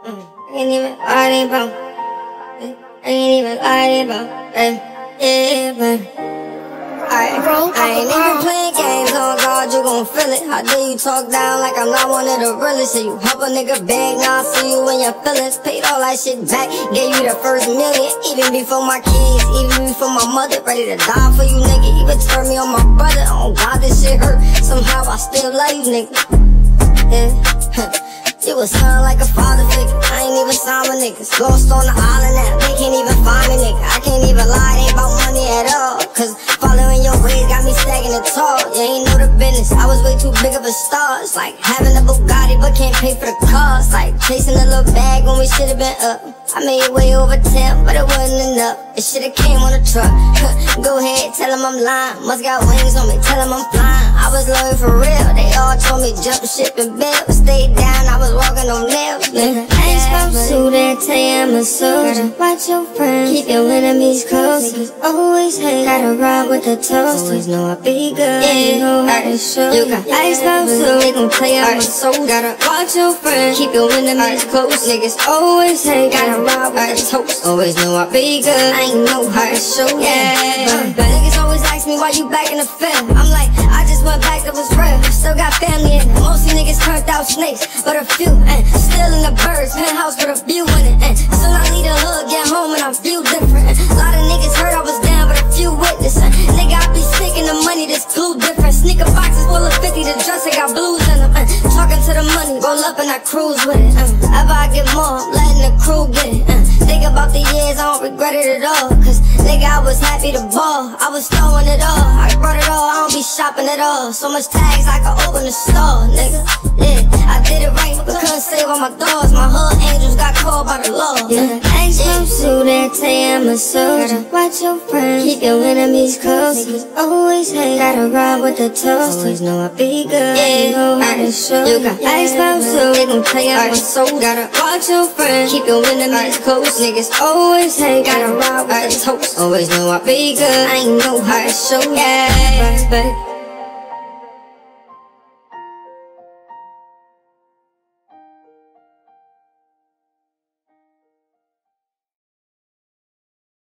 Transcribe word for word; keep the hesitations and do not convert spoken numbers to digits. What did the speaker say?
Mm. I ain't even lie about. I ain't even lie about. Yeah, but I, I ain't even playing games on God, you gon' feel it. How dare you talk down like I'm not one of the realest? So you help a nigga beg, now I see you in your feelings. Paid all that shit back, gave you the first million. Even before my kids, even before my mother. Ready to die for you, nigga. Even turn me on my brother. Oh God, this shit hurt. Somehow I still love you, nigga. Yeah. You was sound like a father figure. I ain't even signed with niggas. Lost on the island now, they can't even find me, nigga. I can't even lie, it ain't about money at all. Cause following your ways got me stacking it tall. You ain't know the business, I was way too big of a star. It's like having a Bugatti but can't pay for the cost. Like chasing a little bag when we should've been up. I made way over ten, but it wasn't enough. It should've came on a truck. Go ahead, tell them I'm lying. Must got wings on me, tell them I'm flying. I was loyal for real, they all told me jump ship and build. Stayed down, I was walking on nails, nigga. Iceman suit and tell you I'm a soldier. Watch your friends, keep your enemies close. Niggas always hate, gotta ride with the toast. Always know I be good, yeah, you know how to show. You got Iceman suit, they gon' play I'm a soldier. Gotta watch your friends, keep your enemies close. Niggas always hate, gotta ride with the toast. Always know I be good, I ain't know how to show. Yeah, but niggas always ask me why you back in the film. I'm like, I just went back, that was real. Still got family in it. Most of these niggas turned out snakes, but a few, and still in the birds, penthouse with a view in it. And soon I leave the hood, get home and I'm view different. A lot of niggas heard I was down, but a few witness. And nigga, I be sticking the money, this glue different. Sneaker boxes full of fifty, the dress, I got blues in them. And talking to the money, roll up and I cruise with it. And ever I get more, I'm letting the crew get it. And think about the years, I don't regret it at all. Cause nigga, I was happy to ball, I was throwing it all. I brought it all, I don't be shopping at all. So much tags, I could open a store, nigga. Yeah, I did it right, but couldn't save all my dogs. My hood angels got called by the law. Yeah, Iceman suit and tell you I'm a soldier. Watch your friends, keep your enemies close. Niggas always hate, gotta ride with the toast. Always know I be good, yeah, you know how to show. You got Iceman suit, they gon' play I'm a soldier. Gotta watch your friends, keep your enemies close. Niggas always hate, gotta ride with the toast. Always know I be good, I ain't know how to show. Yeah, but